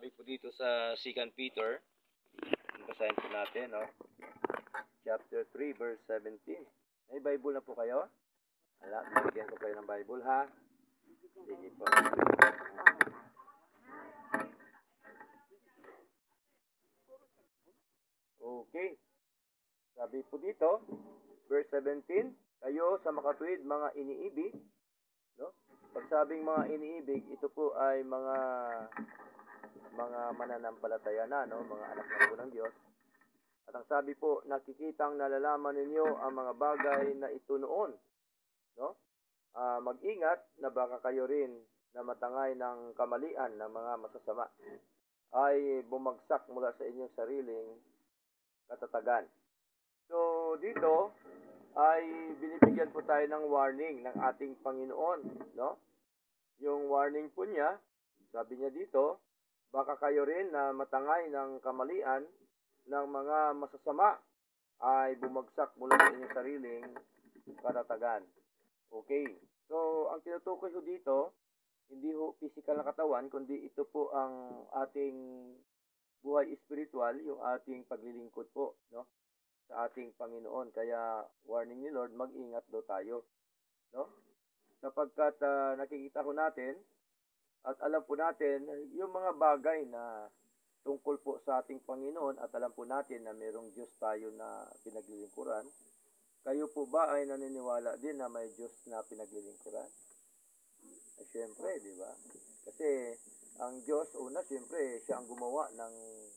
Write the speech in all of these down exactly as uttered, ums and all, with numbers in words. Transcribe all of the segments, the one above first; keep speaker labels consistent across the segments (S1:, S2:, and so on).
S1: Sabi po dito sa Second Peter, basahin po natin, no? Chapter three, verse seventeen. May Bible na po kayo? Wala, bigyan ko kayo ng Bible, ha? Sige po. Okay. Sabi po dito, verse seventeen, kayo sa makatuwid mga iniibig, no? Pag sabing mga iniibig, ito po ay mga mga mananampalataya na, no? Mga anak na po ng Diyos. At ang sabi po, nakikitang nalalaman ninyo ang mga bagay na ito noon, no? Uh, mag-ingat na baka kayo rin na matangay ng kamalian ng mga masasama ay bumagsak mula sa inyong sariling katatagan. So, dito ay binibigyan po tayo ng warning ng ating Panginoon, no? Yung warning po niya, sabi niya dito, baka kayo rin na matangay ng kamalian ng mga masasama ay bumagsak mula sa inyong sariling katatagan. Okay. So, ang tinutukoy ho dito, hindi ho physical na katawan, kundi ito po ang ating buhay spiritual, yung ating paglilingkod po, no? Sa ating Panginoon. Kaya, warning ni Lord, mag-ingat daw tayo, no? Sapagkat uh, nakikita ho natin, at alam po natin, yung mga bagay na tungkol po sa ating Panginoon, at alam po natin na mayroong Diyos tayo na pinaglilingkuran. Kayo po ba ay naniniwala din na may Diyos na pinaglilingkuran? Ay, syempre, di ba? Kasi ang Diyos, una, syempre, siya ang gumawa ng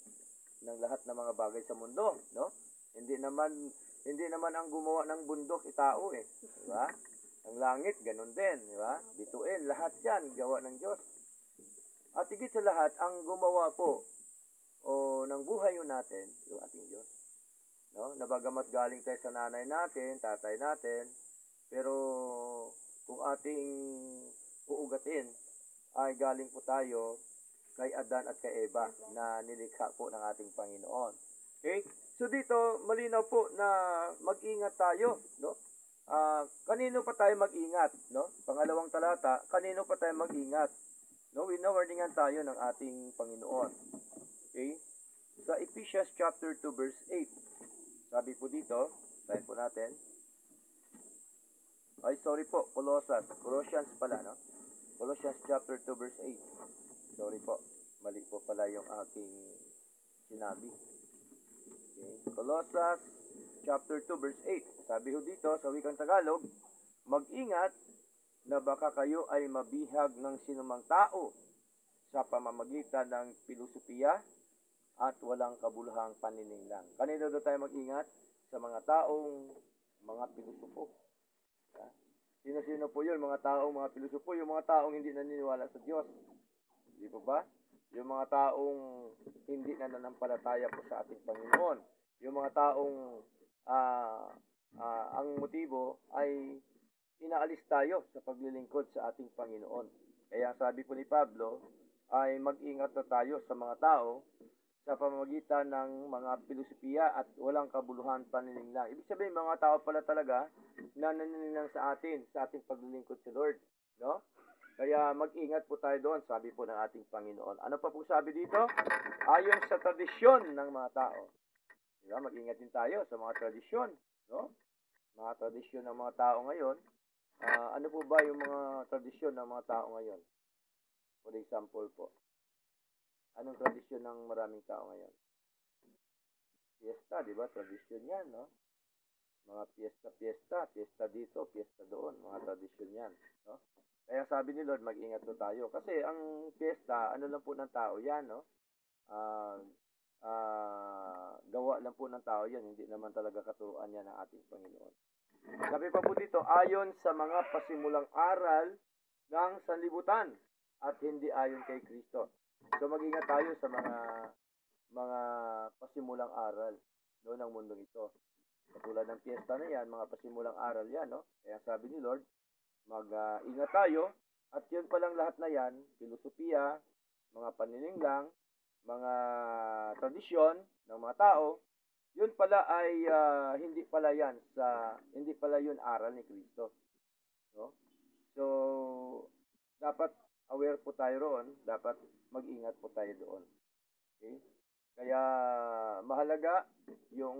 S1: ng lahat ng mga bagay sa mundo, no? Hindi naman hindi naman ang gumawa ng bundok itao eh, di ba? Ang langit ganun din, di ba? Bituin, lahat 'yan gawa ng Diyos. At higit sa lahat, ang gumawa po o ng buhay natin, yung ating Diyos. No? Nabagamat galing tayo sa nanay natin, tatay natin, pero kung ating uugatin, ay galing po tayo kay Adan at kay Eva na nilikha po ng ating Panginoon. Okay? So dito, malinaw po na mag-ingat tayo, no? Uh, kanino pa tayo mag-ingat, no? Pangalawang talata, kanino pa tayo mag-ingat? No, winawarningan tayo ng ating Panginoon. Okay? Sa Ephesians chapter two verse eight. Sabi po dito, tayo po natin. Ay, sorry po, Colossians. Colossians pala, no? Colossians chapter two verse eight. Sorry po, mali po pala yung aking sinabi. Okay. Colossians chapter two verse eight. Sabi ho dito sa wikang Tagalog, mag-ingat na baka kayo ay mabihag ng sinumang tao sa pamamagitan ng pilosopiya at walang kabuluhang panininglang. Kanino doon tayo mag-ingat? Sa mga taong mga pilosopo. Ya? Sino-sino po yun? Mga taong mga pilosopo, yung mga taong hindi naniniwala sa Diyos. Di po ba? Yung mga taong hindi nananampalataya po sa ating Panginoon. Yung mga taong uh, uh, ang motibo ay inaalis tayo sa paglilingkod sa ating Panginoon. Kaya sabi po ni Pablo, ay mag-ingat na tayo sa mga tao sa pamamagitan ng mga pilosopiya at walang kabuluhan panininglang. Ibig sabihin, mga tao pala talaga na nanininglang sa atin, sa ating paglilingkod sa Lord. No? Kaya mag-ingat po tayo doon, sabi po ng ating Panginoon. Ano pa po sabi dito? Ayon sa tradisyon ng mga tao. Diba? Mag-ingat din tayo sa mga tradisyon. No? Mga tradisyon ng mga tao ngayon. Uh, ano po ba yung mga tradisyon ng mga tao ngayon? For example po. Anong tradisyon ng maraming tao ngayon? Fiesta, di ba? Tradisyon yan, no? Mga fiesta-fiesta, fiesta dito, fiesta doon, mga tradisyon yan, no? Kaya sabi ni Lord, mag-ingat po tayo. Kasi ang fiesta, ano lang po ng tao yan, no? Uh, uh, gawa lang po ng tao yan, hindi naman talaga katuruan yan ng ating Panginoon. Sabi pa po dito, ayon sa mga pasimulang aral ng sanlibutan at hindi ayon kay Kristo. So mag-ingat tayo sa mga mga pasimulang aral, no, ng mundong ito. Katulad ng piyesta na yan, mga pasimulang aral yan, no? Kaya sabi ni Lord, mag-ingat uh, tayo at yun palang lahat na yan, filosofiya, mga panininglang, mga tradisyon ng mga tao, yun pala ay uh, hindi pala yan sa hindi pala yun aral ni Kristo. No? So dapat aware po tayo roon, dapat mag-ingat po tayo doon. Okay? Kaya mahalaga yung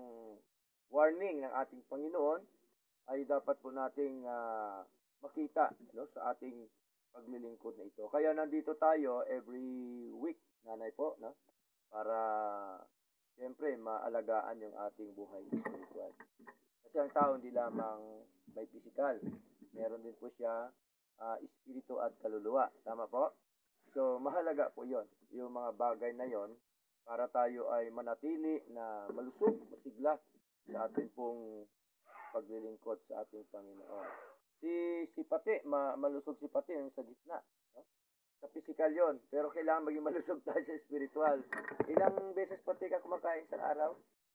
S1: warning ng ating Panginoon ay dapat po nating uh, makita, no, sa ating paglilingkod na ito. Kaya nandito tayo every week, nanay po, no, para siyempre maalagaan yung ating buhay spiritual. Kasi ang tao hindi lamang may physical, meron din po siya uh, espiritu at kaluluwa. Tama po? So mahalaga po yon, yung mga bagay na yon, para tayo ay manatili na malusog, masigla sa ating pong paglilingkod sa ating Panginoon. Si si Pati, ma, malusog si Pati yung sa gitna, no? Sa physical yon, pero kailangan maging malusog tayo sa spiritual. Ilang beses Pati ka kumakain sa araw?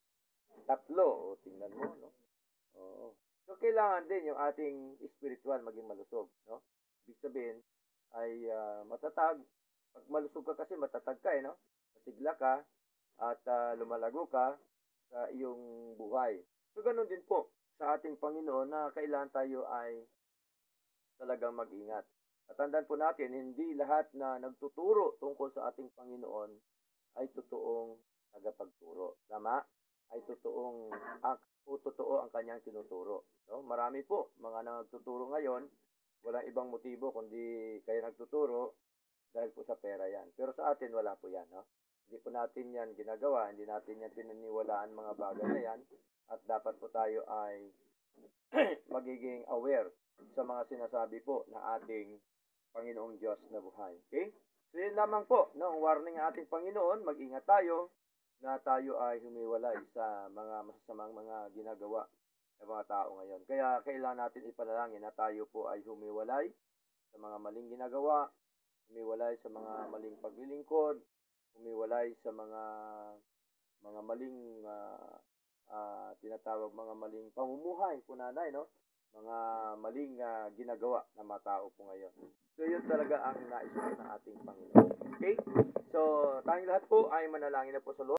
S1: Tatlo, o tingnan mo, no? Oo. So kailangan din yung ating spiritual maging malusog, no? Ibig sabihin ay uh, matatag. Pag malusog ka kasi matatag ka, eh, no? Masigla ka at uh, lumalago ka sa iyong buhay. So ganun din po sa ating Panginoon na kailangan tayo ay talagang mag-ingat. At tandaan po natin, hindi lahat na nagtuturo tungkol sa ating Panginoon ay totoong tagapagturo. Tama? Ay totoong ang, o totoo ang kanyang tinuturo. No? Marami po mga nagtuturo ngayon, walang ibang motibo kundi kaya nagtuturo dahil po sa pera yan. Pero sa atin wala po yan. No? Hindi po natin yan ginagawa, hindi natin yan pinaniwalaan mga bagay na yan. At dapat po tayo ay magiging aware sa mga sinasabi po na ating Panginoong Diyos na buhay. Okay? So yun lamang po, no? Ang warning ng ating Panginoon, mag-ingat tayo na tayo ay humiwalay sa mga masasamang mga ginagawa ng mga tao ngayon. Kaya kailangan natin ipanalangin na tayo po ay humiwalay sa mga maling ginagawa, humiwalay sa mga maling paglilingkod, humiwalay sa mga mga maling uh, uh, tinatawag mga maling pamumuhay po nanay, no? Mga maling uh, ginagawa ng mga tao po ngayon. So yun talaga ang nais ng ating Panginoon. Okay? So tayong lahat po ay manalangin na po sa Lord.